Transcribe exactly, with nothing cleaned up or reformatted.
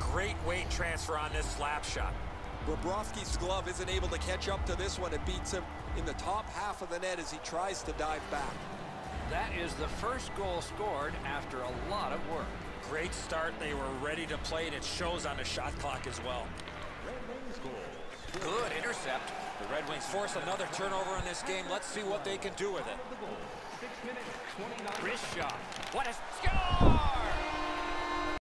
Great weight transfer on this slap shot. Bobrovsky's glove isn't able to catch up to this one. It beats him in the top half of the net as he tries to dive back. That is the first goal scored after a lot of work. Great start. They were ready to play, and it shows on the shot clock as well. Good intercept. The Red Wings force another turnover in this game. Let's see what they can do with it. Wrist shot. What a score!